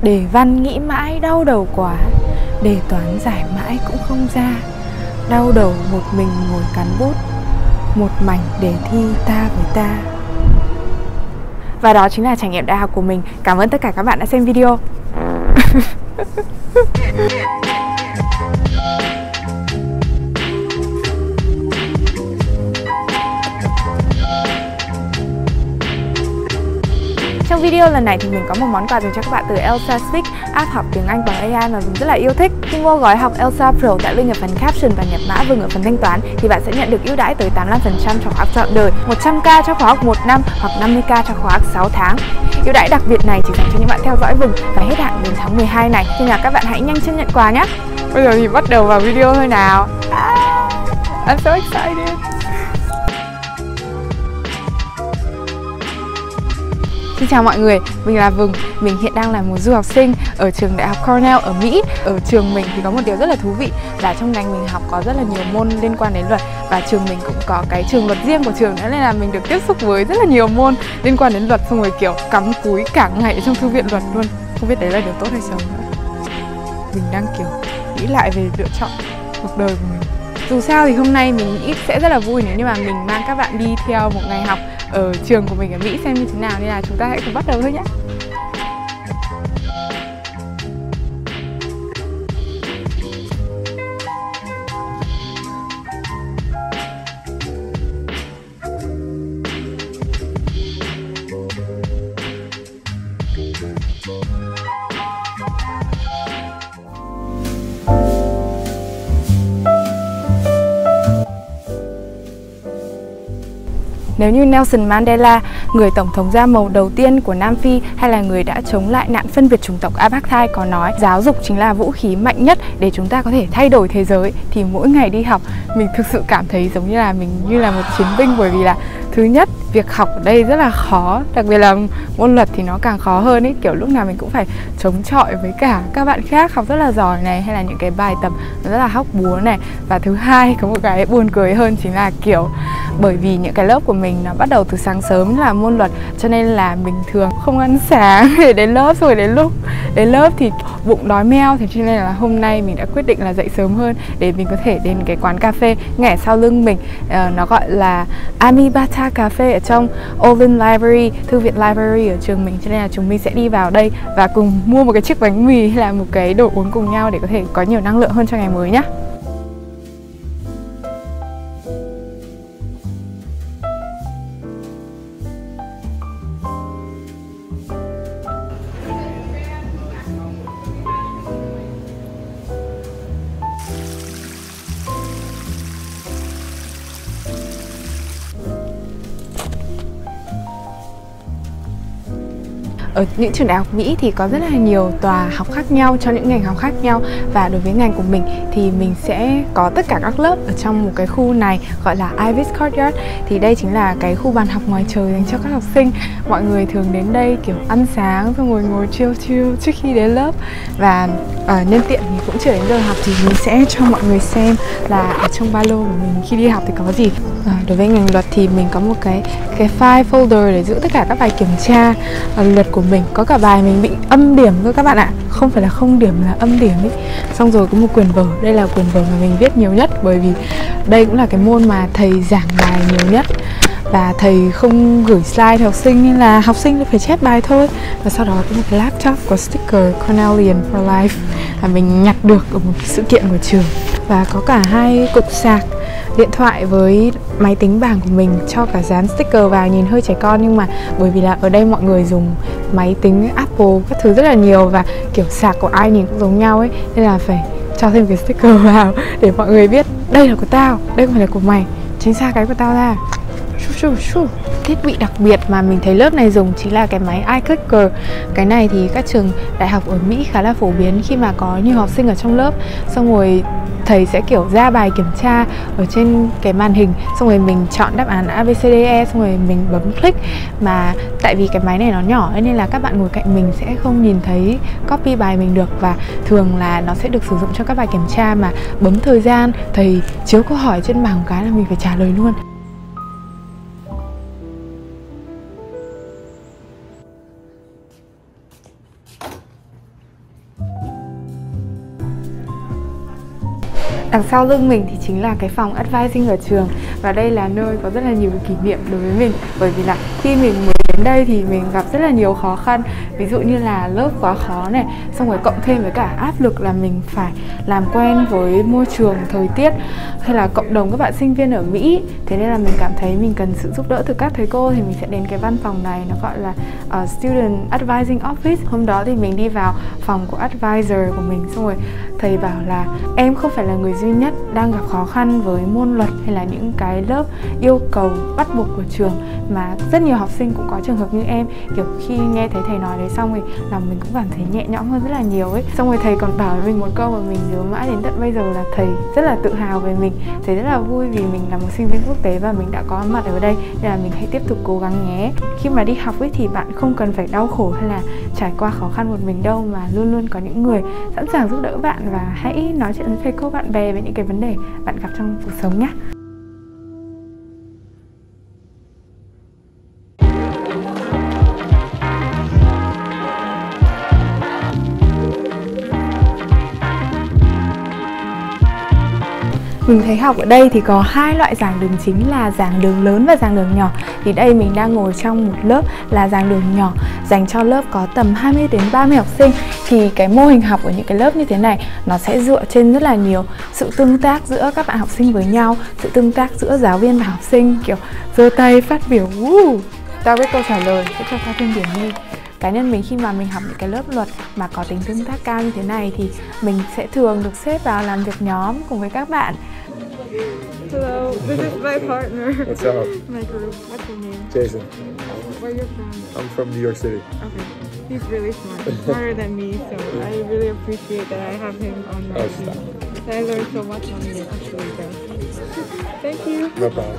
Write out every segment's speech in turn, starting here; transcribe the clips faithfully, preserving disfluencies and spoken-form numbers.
Đề văn nghĩ mãi đau đầu quá, đề toán giải mãi cũng không ra. Đau đầu một mình ngồi cắn bút, một mảnh đề thi ta với ta. Và đó chính là trải nghiệm đại học của mình. Cảm ơn tất cả các bạn đã xem video. Trong video lần này thì mình có một món quà dành cho các bạn từ Elsa Speak, app học tiếng Anh bằng a i mà mình rất là yêu thích. Khi mua gói học Elsa Pro tại link ở phần caption và nhập mã Vừng ở phần thanh toán thì bạn sẽ nhận được ưu đãi tới tám mươi lăm phần trăm cho khóa học trọn đời, một trăm k cho khóa học một năm hoặc năm mươi k cho khóa học sáu tháng. Ưu đãi đặc biệt này chỉ dành cho những bạn theo dõi Vừng và hết hạn đến tháng mười hai này, nên là các bạn hãy nhanh chân nhận quà nhé. Bây giờ thì bắt đầu vào video thôi nào. Ah, I'm so excited. Xin chào mọi người, mình là Vừng. Mình hiện đang là một du học sinh ở trường đại học Cornell ở Mỹ. Ở trường mình thì có một điều rất là thú vị là trong ngành mình học có rất là nhiều môn liên quan đến luật. Và trường mình cũng có cái trường luật riêng của trường nữa, nên là mình được tiếp xúc với rất là nhiều môn liên quan đến luật. Xong rồi kiểu cắm cúi cả ngày trong thư viện luật luôn. Không biết đấy là điều tốt hay xấu nữa. Mình đang kiểu nghĩ lại về lựa chọn cuộc đời của mình. Dù sao thì hôm nay mình nghĩ sẽ rất là vui nếu như mà mình mang các bạn đi theo một ngày học ở trường của mình ở Mỹ xem như thế nào, nên là chúng ta hãy cùng bắt đầu thôi nhé. Nếu như Nelson Mandela, người tổng thống da màu đầu tiên của Nam Phi hay là người đã chống lại nạn phân biệt chủng tộc apartheid có nói giáo dục chính là vũ khí mạnh nhất để chúng ta có thể thay đổi thế giới, thì mỗi ngày đi học mình thực sự cảm thấy giống như là mình như là một chiến binh. Bởi vì là thứ nhất, việc học ở đây rất là khó, đặc biệt là môn luật thì nó càng khó hơn ấy. Kiểu lúc nào mình cũng phải chống chọi với cả các bạn khác học rất là giỏi này, hay là những cái bài tập nó rất là hóc búa này. Và thứ hai, có một cái buồn cười hơn chính là kiểu bởi vì những cái lớp của mình nó bắt đầu từ sáng sớm là môn luật, cho nên là mình thường không ăn sáng để đến lớp. Rồi đến lúc đến lớp thì bụng đói meo, thế cho nên là hôm nay mình đã quyết định là dậy sớm hơn để mình có thể đến cái quán cà phê ngay sau lưng mình. uh, Nó gọi là Amibata Cafe ở trong Olin Library, thư viện library ở trường mình, cho nên là chúng mình sẽ đi vào đây và cùng mua một cái chiếc bánh mì hay là một cái đồ uống cùng nhau để có thể có nhiều năng lượng hơn cho ngày mới nhé. Ở những trường đại học Mỹ thì có rất là nhiều tòa học khác nhau cho những ngành học khác nhau. Và đối với ngành của mình thì mình sẽ có tất cả các lớp ở trong một cái khu này gọi là Ivys Courtyard. Thì đây chính là cái khu bàn học ngoài trời dành cho các học sinh. Mọi người thường đến đây kiểu ăn sáng xong rồi ngồi chill chill trước khi đến lớp. Và uh, nhân tiện thì cũng chưa đến giờ học thì mình sẽ cho mọi người xem là ở trong ba lô của mình khi đi học thì có gì. uh, Đối với ngành luật thì mình có một cái cái file folder để giữ tất cả các bài kiểm tra uh, luật của mình. Có cả bài mình bị âm điểm thôi các bạn ạ, không phải là không điểm là âm điểm ấy. Xong rồi có một quyển vở, đây là quyển vở mà mình viết nhiều nhất, bởi vì đây cũng là cái môn mà thầy giảng bài nhiều nhất và thầy không gửi slide cho học sinh nên là học sinh phải chép bài thôi. Và sau đó có một cái laptop có sticker Cornellian for Life là mình nhặt được ở một sự kiện của trường. Và có cả hai cục sạc, điện thoại với máy tính bảng của mình cho cả dán sticker vào, nhìn hơi trẻ con nhưng mà bởi vì là ở đây mọi người dùng máy tính Apple các thứ rất là nhiều và kiểu sạc của ai nhìn cũng giống nhau ấy, nên là phải cho thêm cái sticker vào để mọi người biết đây là của tao, đây không phải là của mày, tránh xa cái của tao ra. Thiết bị đặc biệt mà mình thấy lớp này dùng chính là cái máy iClicker. Cái này thì các trường đại học ở Mỹ khá là phổ biến khi mà có nhiều học sinh ở trong lớp. Xong rồi thầy sẽ kiểu ra bài kiểm tra ở trên cái màn hình, xong rồi mình chọn đáp án A B C D E, xong rồi mình bấm click. Mà tại vì cái máy này nó nhỏ nên là các bạn ngồi cạnh mình sẽ không nhìn thấy copy bài mình được. Và thường là nó sẽ được sử dụng cho các bài kiểm tra mà bấm thời gian, thầy chiếu câu hỏi trên bảng một cái là mình phải trả lời luôn. Đằng sau lưng mình thì chính là cái phòng advising ở trường. Và đây là nơi có rất là nhiều kỷ niệm đối với mình. Bởi vì là khi mình mới đến đây thì mình gặp rất là nhiều khó khăn. Ví dụ như là lớp quá khó này, xong rồi cộng thêm với cả áp lực là mình phải làm quen với môi trường, thời tiết, hay là cộng đồng các bạn sinh viên ở Mỹ. Thế nên là mình cảm thấy mình cần sự giúp đỡ từ các thầy cô, thì mình sẽ đến cái văn phòng này, nó gọi là uh, Student Advising Office. Hôm đó thì mình đi vào phòng của advisor của mình, xong rồi thầy bảo là em không phải là người duy nhất đang gặp khó khăn với môn luật hay là những cái lớp yêu cầu bắt buộc của trường, mà rất nhiều học sinh cũng có trường hợp như em. Kiểu khi nghe thấy thầy nói đấy xong rồi lòng mình cũng cảm thấy nhẹ nhõm hơn rất là nhiều ấy. Xong rồi thầy còn bảo với mình một câu mà mình nhớ mãi đến tận bây giờ là thầy rất là tự hào về mình. Thầy rất là vui vì mình là một sinh viên quốc tế và mình đã có mặt ở đây, nên là mình hãy tiếp tục cố gắng nhé. Khi mà đi học ấy thì bạn không cần phải đau khổ hay là trải qua khó khăn một mình đâu, mà luôn luôn có những người sẵn sàng giúp đỡ bạn. Và hãy nói chuyện với thầy cô, bạn bè về những cái vấn đề bạn gặp trong cuộc sống nhé. Mình thấy học ở đây thì có hai loại giảng đường chính là giảng đường lớn và giảng đường nhỏ. Thì đây mình đang ngồi trong một lớp là giảng đường nhỏ, dành cho lớp có tầm hai mươi đến ba mươi học sinh. Thì cái mô hình học ở những cái lớp như thế này nó sẽ dựa trên rất là nhiều sự tương tác giữa các bạn học sinh với nhau, sự tương tác giữa giáo viên và học sinh, kiểu giơ tay phát biểu, uh, tao biết câu trả lời, sẽ cho tao thêm điểm đi. Cá nhân mình khi mà mình học những cái lớp luật mà có tính tương tác cao như thế này thì mình sẽ thường được xếp vào làm việc nhóm cùng với các bạn. Hello, this is my partner. What's up? My group. What's your name? Jason. Where are you from? I'm from New York City. Okay. He's really smart, smarter than me, so I really appreciate that I have him on my Oh, team. stop. So I learned so much from you, actually, guys. Thank you. No problem.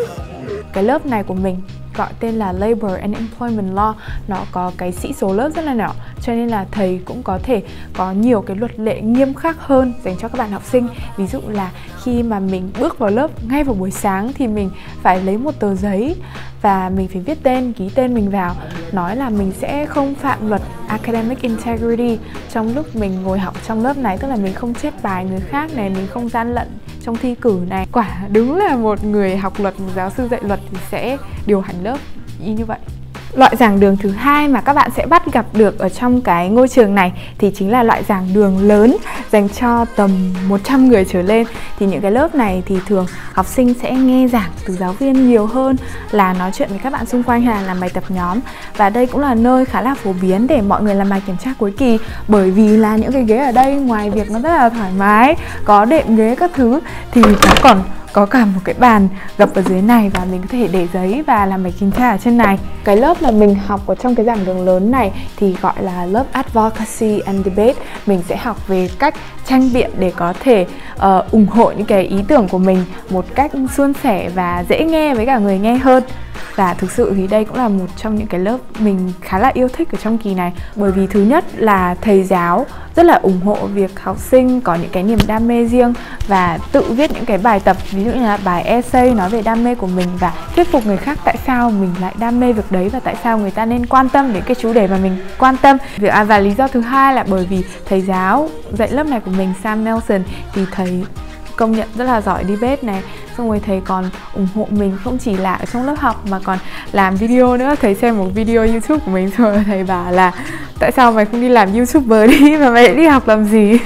Cái lớp này của mình gọi tên là Labor and Employment Law. Nó có cái sĩ số lớp rất là nhỏ, cho nên là thầy cũng có thể có nhiều cái luật lệ nghiêm khắc hơn dành cho các bạn học sinh. Ví dụ là khi mà mình bước vào lớp ngay vào buổi sáng thì mình phải lấy một tờ giấy và mình phải viết tên, ký tên mình vào, nói là mình sẽ không phạm luật Academic Integrity trong lúc mình ngồi học trong lớp này. Tức là mình không chép bài người khác này, mình không gian lận trong thi cử này. Quả đúng là một người học luật, một giáo sư dạy luật thì sẽ điều hành lớp y như vậy. Loại giảng đường thứ hai mà các bạn sẽ bắt gặp được ở trong cái ngôi trường này thì chính là loại giảng đường lớn, dành cho tầm một trăm người trở lên. Thì những cái lớp này thì thường học sinh sẽ nghe giảng từ giáo viên nhiều hơn là nói chuyện với các bạn xung quanh hay là làm bài tập nhóm. Và đây cũng là nơi khá là phổ biến để mọi người làm bài kiểm tra cuối kỳ, bởi vì là những cái ghế ở đây ngoài việc nó rất là thoải mái, có đệm ghế các thứ, thì nó còn có cả một cái bàn gập ở dưới này và mình có thể để giấy và làm bài kiểm tra ở trên này. Cái lớp là mình học ở trong cái giảng đường lớn này thì gọi là lớp Advocacy and Debate. Mình sẽ học về cách tranh biện để có thể uh, ủng hộ những cái ý tưởng của mình một cách suôn sẻ và dễ nghe với cả người nghe hơn. Và thực sự thì đây cũng là một trong những cái lớp mình khá là yêu thích ở trong kỳ này. Bởi vì thứ nhất là thầy giáo rất là ủng hộ việc học sinh có những cái niềm đam mê riêng và tự viết những cái bài tập, ví dụ như là bài essay nói về đam mê của mình và thuyết phục người khác tại sao mình lại đam mê việc đấy và tại sao người ta nên quan tâm đến cái chủ đề mà mình quan tâm. Và lý do thứ hai là bởi vì thầy giáo dạy lớp này của mình, Sam Nelson, thì thầy công nhận rất là giỏi debate này. Xong rồi thầy còn ủng hộ mình không chỉ là ở trong lớp học mà còn làm video nữa. Thầy xem một video YouTube của mình rồi thầy bảo là tại sao mày không đi làm YouTuber đi mà mày đi học làm gì.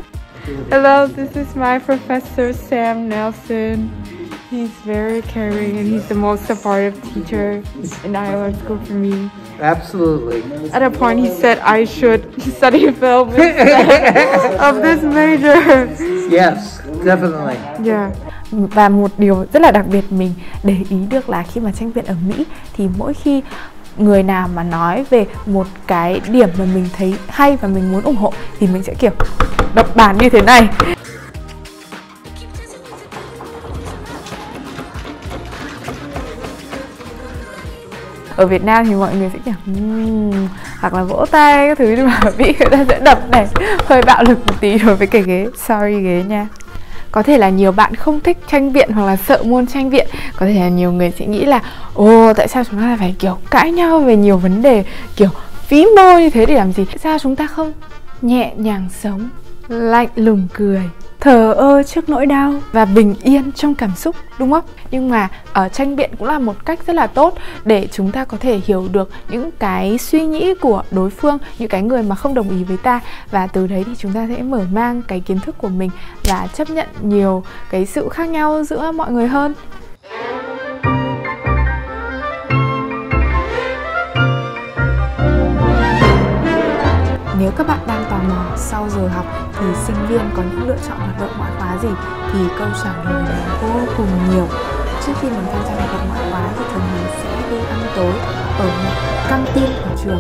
Hello, this is my professor Sam Nelson. He's very caring and he's the most supportive teacher in Ireland school for me. Absolutely. At a point he said I should study film instead of this major. Yes, definitely. Yeah. Và một điều rất là đặc biệt mình để ý được là khi mà tranh biện ở Mỹ thì mỗi khi người nào mà nói về một cái điểm mà mình thấy hay và mình muốn ủng hộ thì mình sẽ kiểu đập bàn như thế này. Ở Việt Nam thì mọi người sẽ kiểu um, hoặc là vỗ tay các thứ, nhưng mà ở Mỹ người ta sẽ đập này, hơi bạo lực một tí đối với cái ghế. Sorry ghế nha. Có thể là nhiều bạn không thích tranh biện hoặc là sợ môn tranh biện. Có thể là nhiều người sẽ nghĩ là ồ, tại sao chúng ta phải kiểu cãi nhau về nhiều vấn đề kiểu phí môi như thế để làm gì? Tại sao chúng ta không nhẹ nhàng sống, lạnh lùng cười, thờ ơ trước nỗi đau và bình yên trong cảm xúc, đúng không? Nhưng mà ở tranh biện cũng là một cách rất là tốt để chúng ta có thể hiểu được những cái suy nghĩ của đối phương, những cái người mà không đồng ý với ta, và từ đấy thì chúng ta sẽ mở mang cái kiến thức của mình và chấp nhận nhiều cái sự khác nhau giữa mọi người hơn. Nếu các bạn đang tò mò sau giờ học thì sinh viên có những lựa chọn hoạt động ngoại khóa gì, thì câu trả lời là vô cùng nhiều. Trước khi mình tham gia hoạt động ngoại khóa thì thường mình sẽ đi ăn tối ở một căng tin của trường.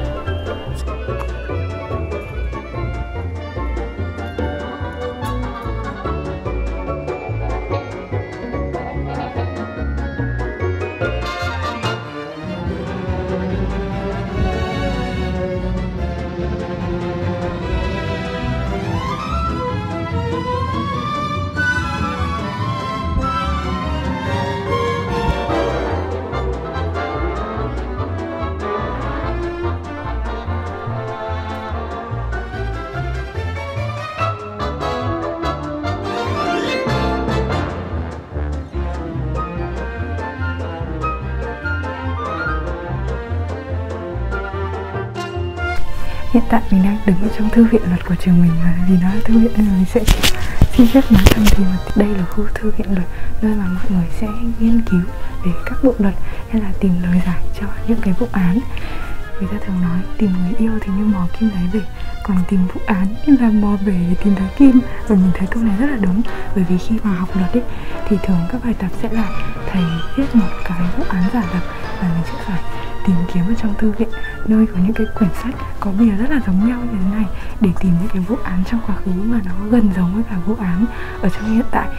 Hiện tại mình đang đứng ở trong thư viện luật của trường mình, và vì nó là thư viện nên là mình sẽ xin phép nói thầm thì đây là khu thư viện luật, nơi mà mọi người sẽ nghiên cứu về các bộ luật hay là tìm lời giải cho những cái vụ án. Người ta thường nói tìm người yêu thì như mò kim đáy bể, còn tìm vụ án như là mò bể để tìm thấy kim. Và mình thấy câu này rất là đúng, bởi vì khi mà học luật ấy, thì thường các bài tập sẽ là thầy viết một cái vụ án giả lập và mình sẽ phải tìm kiếm ở trong thư viện, nơi có những cái quyển sách có bìa rất là giống nhau như thế này, để tìm những cái vụ án trong quá khứ mà nó gần giống với cả vụ án ở trong hiện tại.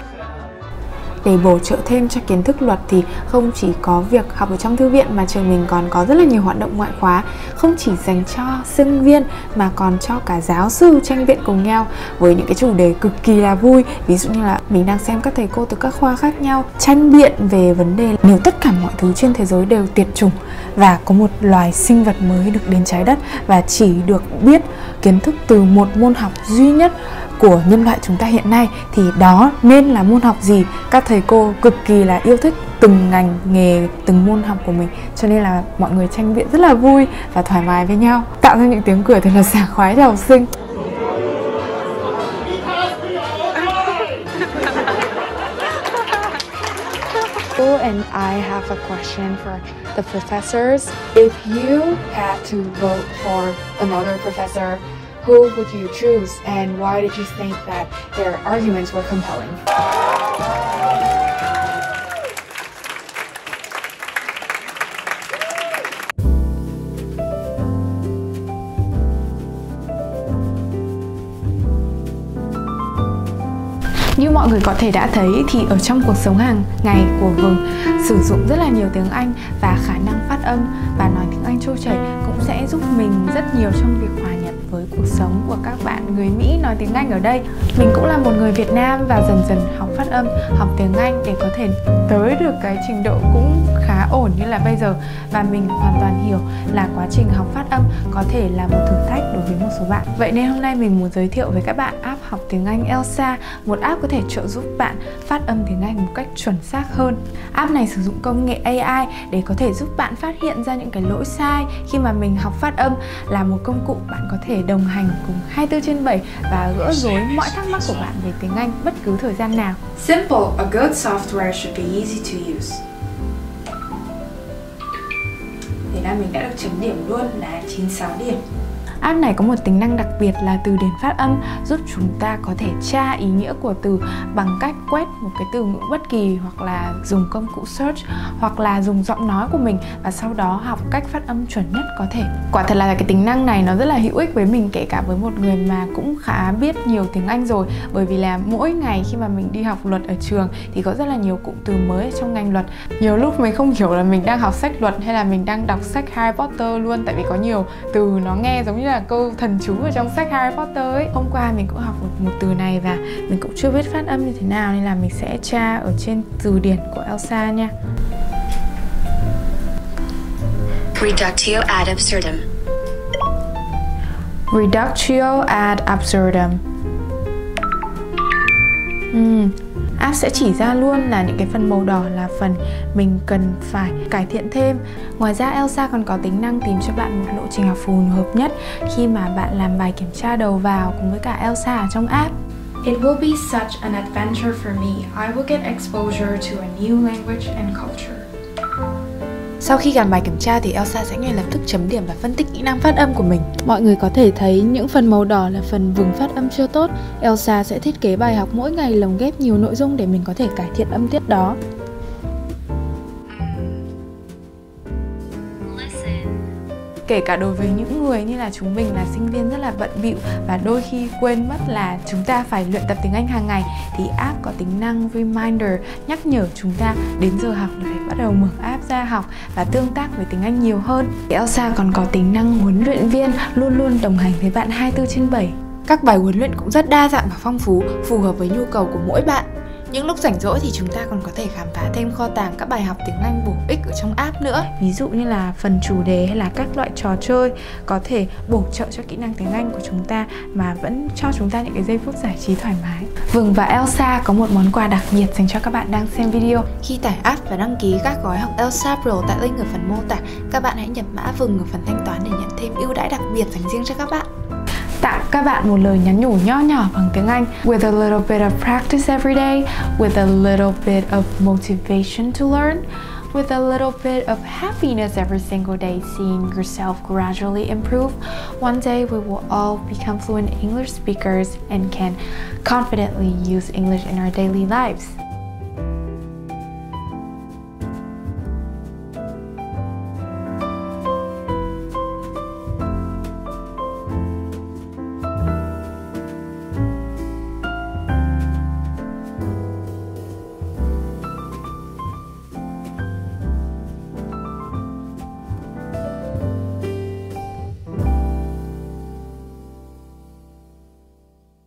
Để bổ trợ thêm cho kiến thức luật thì không chỉ có việc học ở trong thư viện mà trường mình còn có rất là nhiều hoạt động ngoại khóa, không chỉ dành cho sinh viên mà còn cho cả giáo sư tranh biện cùng nhau, với những cái chủ đề cực kỳ là vui. Ví dụ như là mình đang xem các thầy cô từ các khoa khác nhau tranh biện về vấn đề nếu tất cả mọi thứ trên thế giới đều tuyệt chủng và có một loài sinh vật mới được đến trái đất và chỉ được biết kiến thức từ một môn học duy nhất của nhân loại chúng ta hiện nay, thì đó nên là môn học gì. Các thầy cô cực kỳ là yêu thích từng ngành nghề, từng môn học của mình, cho nên là mọi người tranh biện rất là vui và thoải mái với nhau, tạo ra những tiếng cười thật là sảng khoái cho học sinh. And I have a question for the professors. If you had to vote for another professor, who would you choose, and why did you think that their arguments were compelling? Như mọi người có thể đã thấy thì ở trong cuộc sống hàng ngày của Vừng sử dụng rất là nhiều tiếng Anh, và khả năng phát âm và nói tiếng Anh trôi chảy cũng sẽ giúp mình rất nhiều trong việc hòa nhập với cuộc sống của các bạn người Mỹ nói tiếng Anh ở đây. Mình cũng là một người Việt Nam và dần dần học phát âm, học tiếng Anh để có thể tới được cái trình độ cũng khá ổn như là bây giờ. Và mình hoàn toàn hiểu là quá trình học phát âm có thể là một thử thách đối với một số bạn. Vậy nên hôm nay mình muốn giới thiệu với các bạn app học tiếng Anh Elsa, một app có thể trợ giúp bạn phát âm tiếng Anh một cách chuẩn xác hơn. App này sử dụng công nghệ a i để có thể giúp bạn phát hiện ra những cái lỗi sai khi mà mình học phát âm, là một công cụ bạn có thể đồng hành cùng hai mươi bốn trên bảy và gỡ rối mọi thắc mắc của bạn về tiếng Anh bất cứ thời gian nào. Simple, a good software should be easy to use. Thế là mình đã được chấm điểm luôn là chín mươi sáu điểm. App này có một tính năng đặc biệt là từ điển phát âm, giúp chúng ta có thể tra ý nghĩa của từ bằng cách quét một cái từ ngữ bất kỳ, hoặc là dùng công cụ search, hoặc là dùng giọng nói của mình và sau đó học cách phát âm chuẩn nhất có thể. Quả thật là cái tính năng này nó rất là hữu ích với mình, kể cả với một người mà cũng khá biết nhiều tiếng Anh rồi, bởi vì là mỗi ngày khi mà mình đi học luật ở trường thì có rất là nhiều cụm từ mới trong ngành luật. Nhiều lúc mình không hiểu là mình đang học sách luật hay là mình đang đọc sách Harry Potter luôn, tại vì có nhiều từ nó nghe giống như là câu thần chú ở trong sách Harry Potter ấy. Hôm qua mình cũng học một, một từ này và mình cũng chưa biết phát âm như thế nào, nên là mình sẽ tra ở trên từ điển của Elsa nha. Reductio ad absurdum. Reductio ad absurdum. Uhm, app sẽ chỉ ra luôn là những cái phần màu đỏ là phần mình cần phải cải thiện thêm. Ngoài ra Elsa còn có tính năng tìm cho bạn một lộ trình học phù hợp nhất khi mà bạn làm bài kiểm tra đầu vào cùng với cả Elsa ở trong app. It will be such an adventure for me. I will get exposure to a new language and culture. Sau khi làm bài kiểm tra thì Elsa sẽ ngay lập tức chấm điểm và phân tích kỹ năng phát âm của mình. Mọi người có thể thấy những phần màu đỏ là phần vùng phát âm chưa tốt. Elsa sẽ thiết kế bài học mỗi ngày lồng ghép nhiều nội dung để mình có thể cải thiện âm tiết đó. Kể cả đối với những người như là chúng mình là sinh viên rất là bận bịu và đôi khi quên mất là chúng ta phải luyện tập tiếng Anh hàng ngày, thì app có tính năng reminder nhắc nhở chúng ta đến giờ học là phải bắt đầu mở app ra học và tương tác với tiếng Anh nhiều hơn. Elsa còn có tính năng huấn luyện viên luôn luôn đồng hành với bạn hai mươi bốn trên bảy. Các bài huấn luyện cũng rất đa dạng và phong phú, phù hợp với nhu cầu của mỗi bạn. Những lúc rảnh rỗi thì chúng ta còn có thể khám phá thêm kho tàng các bài học tiếng Anh bổ ích ở trong app nữa. Ví dụ như là phần chủ đề hay là các loại trò chơi có thể bổ trợ cho kỹ năng tiếng Anh của chúng ta mà vẫn cho chúng ta những cái giây phút giải trí thoải mái. Vừng và Elsa có một món quà đặc biệt dành cho các bạn đang xem video. Khi tải app và đăng ký các gói học Elsa Pro tại link ở phần mô tả, các bạn hãy nhập mã Vừng ở phần thanh toán để nhận thêm ưu đãi đặc biệt dành riêng cho các bạn. Tặng các bạn một lời nhắn nhủ nho nhỏ bằng tiếng Anh. With a little bit of practice every day, with a little bit of motivation to learn, with a little bit of happiness every single day, seeing yourself gradually improve, one day we will all become fluent English speakers and can confidently use English in our daily lives.